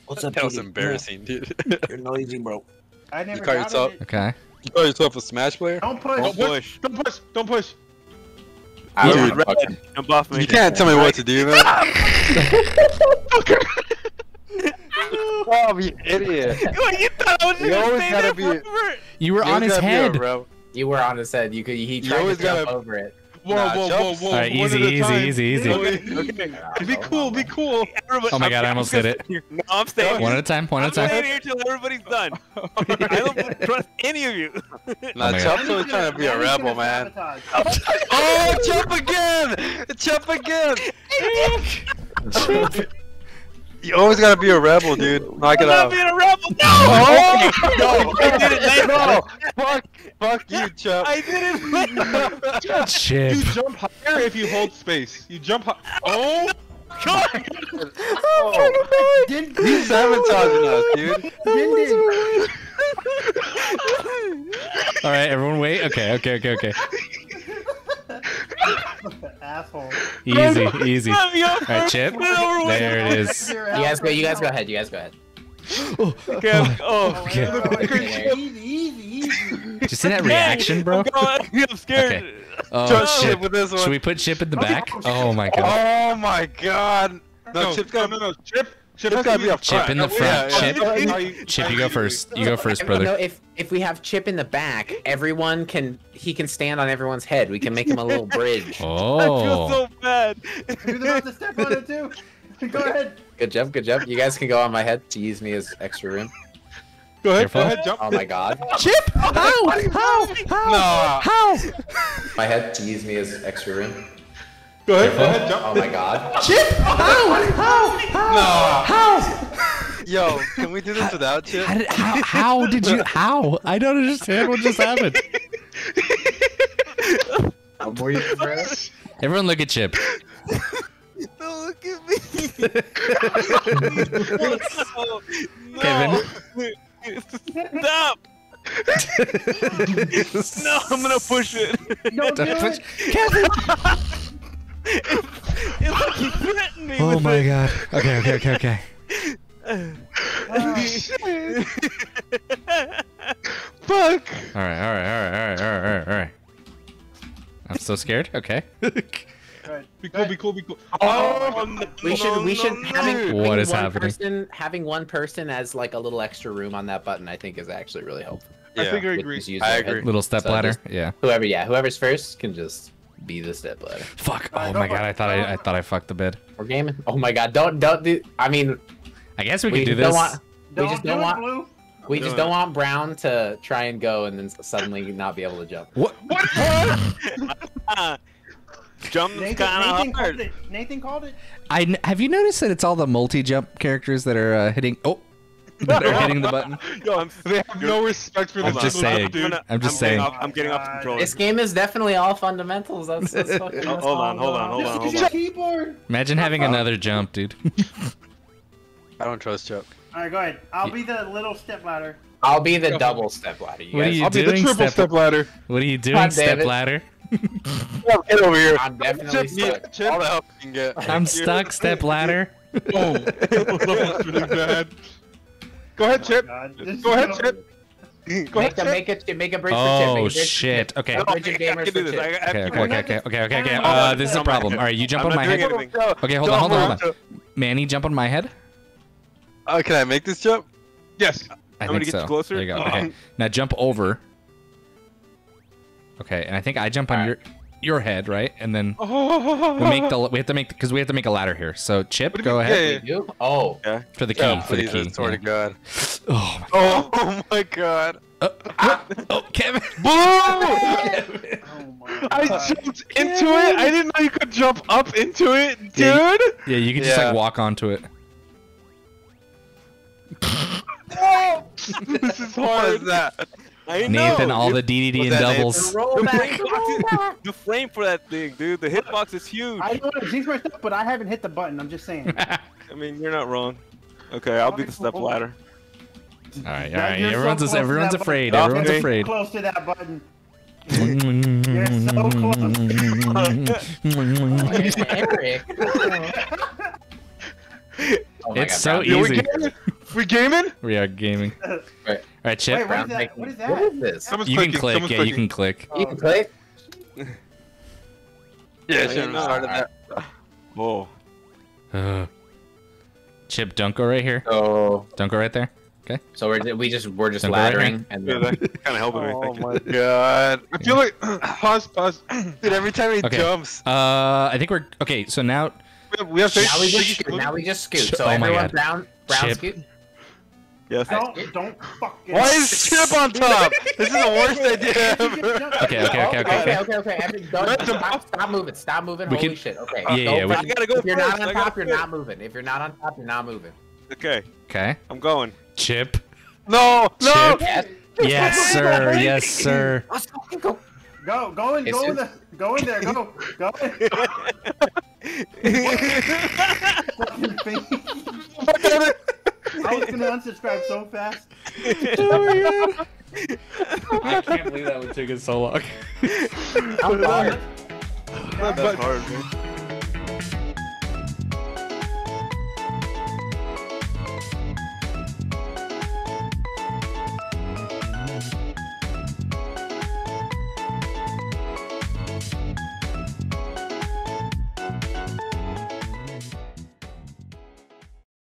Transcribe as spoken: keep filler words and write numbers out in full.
What's up, That was Petey? embarrassing, dude. You're noisy, bro. I never You call doubted yourself- it. Okay. You call yourself a Smash player? Don't push. Don't push. Don't push. Don't push. I Dude, don't wanna fuck him. Jump off me. You can't tell me what to do, man. Oh, you idiot. You thought I was You gonna always say gotta that be- forever? You were You on always his gotta be a head. rebel. You were on his head. You could. He You tried always to jump gotta- over it. Whoa, Nah, whoa, whoa, jumps. whoa. All right, one easy, at a easy, time. easy, easy. Okay. Be cool. Be cool. Everybody, Oh my I'm- god, I I'm almost just- did it. No, I'm staying. One at a time, one I'm at a time. staying here till everybody's done. I don't trust any of you. Nah, my Chump's Manny's always trying to be a Manny's rebel, gonna man. sabotage. Oh, Chump again! Chump again! You always gotta be a rebel, dude. Knock I'm it not out. being a rebel. No! Oh! No! I did it later. No! Fuck! Fuck you, Chump. I did it later. Chip. You jump higher if you hold space. You jump high. Oh! God. Oh, Didn't he's sabotaging us, dude. Didn't All right, everyone, wait. Okay, okay, okay, okay. Asshole. Easy, easy. Let me go All right, first. Chip. Get it over with. There it is. You guys go. You guys go ahead. You guys go ahead. Okay, I'm- oh, Okay. Easy, easy, easy. Did you see that reaction, bro? I'm, going, I'm scared. Okay. Oh, Trust shit. Chip with this one. Should we put Chip in the back? Oh my god. Oh my god. No, No, Chip's no, gotta no, no. Chip. Chip Chip's has gotta to be a Chip in the No, front. yeah, Chip. yeah. Chip, you go first. You go first, No, brother. if if we have Chip in the back, everyone can. He can stand on everyone's head. We can make him a little bridge. I feel Oh. so bad. You're about to step on it too. Go ahead. Good job. Good job. You guys can go on my head to use me as extra room. Go ahead. Careful. Go ahead. Jump. Oh my god. Chip! How? How? How? No. How? My head to use me as extra room. Go ahead. Go ahead. Jump. Oh my god. Chip! How? How? How? No. How? Yo, can we do this without Chip? How did, how, how did you? How? I don't understand what just happened. How more you bro? Everyone look at Chip. Don't look at me. no, Kevin. Stop. No, I'm gonna push it. Don't do Don't push- it. Kevin! It's like he threatened me. Oh with my it. god. Okay, okay, okay, okay. Fuck. All right, all right, all right, all right, all right, all right, all right. I'm so scared. Okay. Good. Be cool. Be cool. Be cool. Oh, no, We should. We should. no, Having, no. having What is one happening? Person, having one person as like a little extra room on that button, I think, is actually really helpful. I think I With agree. just use I their agree. head. Little step So ladder. just- Yeah. Whoever, yeah, whoever's first can just be the step ladder. Fuck. Alright, Oh go my for god. it. I thought I, I thought I fucked the bed. We're gaming. Oh my god! Don't don't do. I mean, I guess we we could do just don't this. want. We Don't just do don't it, want. Blue. We Do just it. don't want Brown to try and go and then suddenly not be able to jump. What? Ah, Jump's Nathan, kind Nathan of called hard. it. Nathan called it. I kn- have you noticed that it's all the multi-jump characters that are uh, hitting? Oh, that are hitting the button. Yo, they have no respect for the I'm just people, saying. dude. gonna- I'm just getting saying. Off, I'm getting off the controller. This game is definitely all fundamentals. That's, that's fucking. Oh, that's hold all on, hold on, going hold on, Just hold use on. the keyboard. Imagine having another jump, dude. I don't trust Chip. All right, go ahead. I'll be the little step ladder. I'll be the double step ladder. You What are guys, you I'll be the doing, triple step- step ladder. What are you doing, God damn step it. ladder? Get over here. I'm definitely stuck. Chip, all the help you can get. I'm stuck, step ladder. Oh, that was really bad. Go ahead, Chip. God, this Go is ahead, so- Chip. Go Make ahead, a, Chip. make it make a bridge for Chip. Make a Oh bridge for shit. Chip. Okay. A Okay, bridge of I gamers can for do this. Chip. I, I, okay, okay, okay, okay, okay, okay. Hold Uh, on, this is a on my problem. head. All right, you jump I'm on not my doing head. anything. Okay, hold on, hold on, hold on. Manny, jump on my head. Oh, can I make this jump? Yes. I I'm gonna think get so. you closer. There you go. Okay. Now jump over. Okay, and I think I jump on All your your head, right? And then Oh. we make the we have to make because we have to make a ladder here. So Chip, go ahead Yeah, You? Oh. for the key. Yeah, for the please, key. I swear to yeah. God. Oh, my, Oh my God. oh, Kevin. Blue! Oh my I God. jumped into it. I didn't know you could jump up into it, dude. Yeah, Yeah, you can just Yeah. like walk onto it. This is What hard. is that? I know. Nathan, all dude. the D D D Was and that doubles. Roll The back. frame, Roll back. the frame for that thing, dude. The hitbox is huge. I don't want to jinx myself, but I haven't hit the button. I'm just saying. I mean, you're not wrong. Okay, I'll be the step ladder. All right, all Yeah, right. you're so Everyone's close to everyone's that afraid. button. Everyone's Okay. afraid. Close to that button. You're so Eric. Oh my It's God, so Brown. Here we easy. go. We gaming? We are gaming. All Right. right, Chip. Wait, what Brown is that? making- What is that? What is this? Someone's You can clicking, click. someone's Yeah, you clicking. can click. You can play? Yeah, I Oh, should have yeah. started that. Oh. Uh, Chip, don't go right here. So, Don't go right there. so we're we just we're just Don't go right laddering and Yeah, then, that kind of helped me. Oh Thank you. my god. I feel like pause, pause. Dude, every time he Okay. jumps. Uh, I think we're okay. So now, We have, we have now we just Piggy scoot. Scoot. Now we just scoot. Ch- So oh my everyone God. brown brown Chip. scoot. Yes. Don't, don't fucking. Why is Chip on top? This is the worst idea ever. Okay, okay, okay, okay, okay, okay. okay, okay. Every, don't, stop, stop moving. Stop moving. We Holy can- shit. Okay. Yeah, yeah, we Don't- I gotta go If you're not first, on I gotta top, you're fit. not moving. If you're not on top, you're not moving. Okay, Okay. I'm going. Chip. No, no. Chip. Yes. Yes, sir. Yes, sir. Let's fucking go. Go, go in, go in there, go in there, go, go in. Fucking face. I was gonna unsubscribe so fast. I can't believe that would take us so long. I'm fine. That's hard, man.